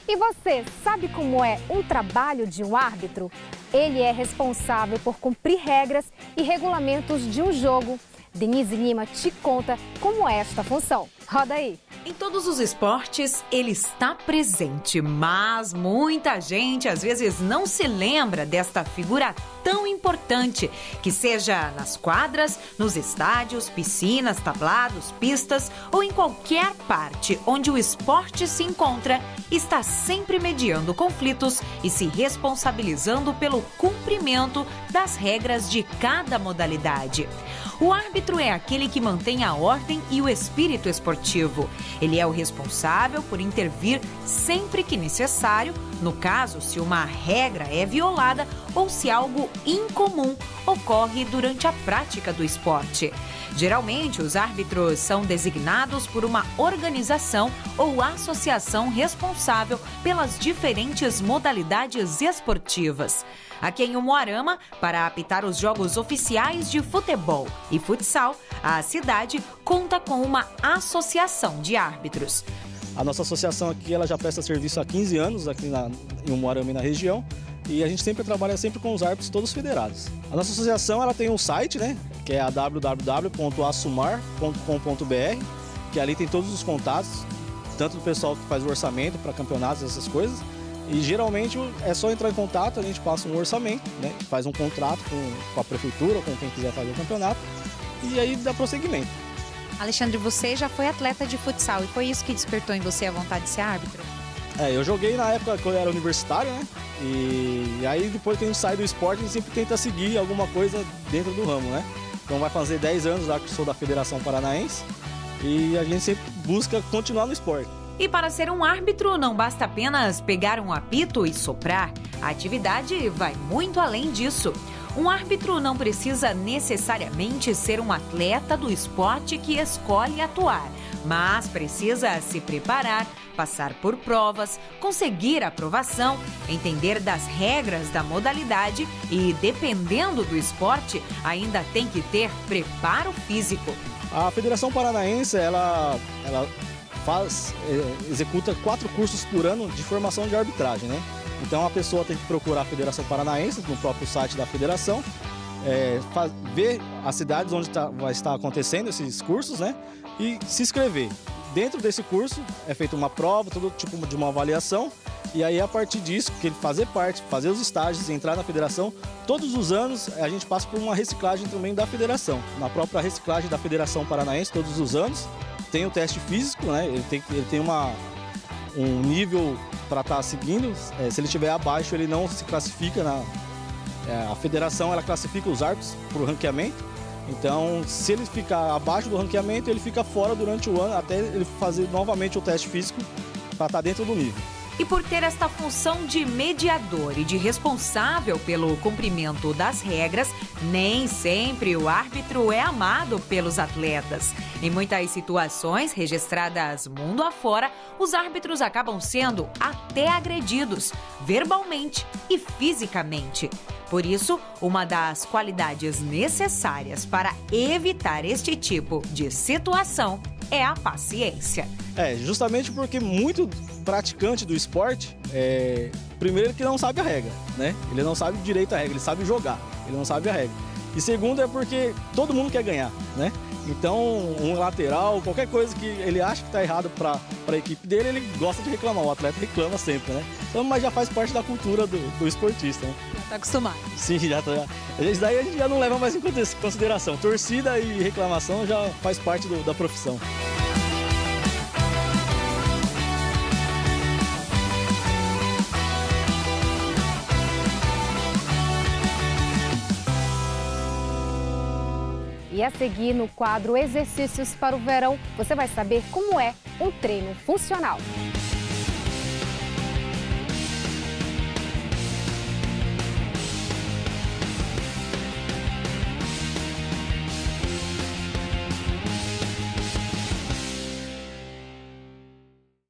E você sabe como é um trabalho de um árbitro? Ele é responsável por cumprir regras e regulamentos de um jogo. Denise Lima te conta como é esta função. Roda aí! Em todos os esportes, ele está presente, mas muita gente às vezes não se lembra desta figura tão importante, que seja nas quadras, nos estádios, piscinas, tablados, pistas ou em qualquer parte onde o esporte se encontra, está sempre mediando conflitos e se responsabilizando pelo cumprimento das regras de cada modalidade. O árbitro é aquele que mantém a ordem e o espírito esportivo. Ele é o responsável por intervir sempre que necessário, no caso, se uma regra é violada ou se algo incomum ocorre durante a prática do esporte. Geralmente, os árbitros são designados por uma organização ou associação responsável pelas diferentes modalidades esportivas. Aqui em Umuarama, para apitar os jogos oficiais de futebol e futsal, a cidade conta com uma associação de árbitros. A nossa associação aqui ela já presta serviço há 15 anos aqui em Umuarama e na região. E a gente sempre trabalha com os árbitros todos federados. A nossa associação ela tem um site, né, que é a www.assumar.com.br, que ali tem todos os contatos, tanto do pessoal que faz o orçamento para campeonatos, essas coisas. E geralmente é só entrar em contato, a gente passa um orçamento, né, faz um contrato com a prefeitura, com quem quiser fazer o campeonato, e aí dá prosseguimento. Alexandre, você já foi atleta de futsal e foi isso que despertou em você a vontade de ser árbitro? Eu joguei na época que eu era universitário, né? E aí depois que a gente sai do esporte, a gente sempre tenta seguir alguma coisa dentro do ramo, né? Então vai fazer 10 anos lá que eu sou da Federação Paranaense e a gente sempre busca continuar no esporte. E para ser um árbitro, não basta apenas pegar um apito e soprar. A atividade vai muito além disso. Um árbitro não precisa necessariamente ser um atleta do esporte que escolhe atuar, mas precisa se preparar, passar por provas, conseguir aprovação, entender das regras da modalidade e, dependendo do esporte, ainda tem que ter preparo físico. A Federação Paranaense, ela executa 4 cursos por ano de formação de arbitragem, né? Então a pessoa tem que procurar a Federação Paranaense no próprio site da federação, ver as cidades onde vai estar acontecendo esses cursos, né? E se inscrever. Dentro desse curso é feita uma prova, todo tipo de uma avaliação, e aí a partir disso, que ele fazer parte, fazer os estágios, entrar na federação, todos os anos a gente passa por uma reciclagem também da federação. Na própria reciclagem da Federação Paranaense, todos os anos, tem o teste físico, né? Ele tem um nível para estar seguindo, se ele estiver abaixo ele não se classifica, a federação ela classifica os árbitros por ranqueamento, então se ele ficar abaixo do ranqueamento ele fica fora durante o ano até ele fazer novamente o teste físico para estar dentro do nível. E por ter esta função de mediador e de responsável pelo cumprimento das regras, nem sempre o árbitro é amado pelos atletas. Em muitas situações registradas mundo afora, os árbitros acabam sendo até agredidos, verbalmente e fisicamente. Por isso, uma das qualidades necessárias para evitar este tipo de situação é a paciência. Justamente porque muito praticante do esporte, primeiro que não sabe a regra, né? Ele não sabe direito a regra, ele sabe jogar, ele não sabe a regra. E segundo é porque todo mundo quer ganhar, né? Então, um lateral, qualquer coisa que ele acha que está errado para a equipe dele, ele gosta de reclamar, o atleta reclama sempre, né? Então, mas já faz parte da cultura do esportista, né? Já está acostumado. Sim, já está. Isso daí a gente já não leva mais em consideração. Torcida e reclamação já faz parte da profissão. E a seguir, no quadro Exercícios para o Verão, você vai saber como é um treino funcional.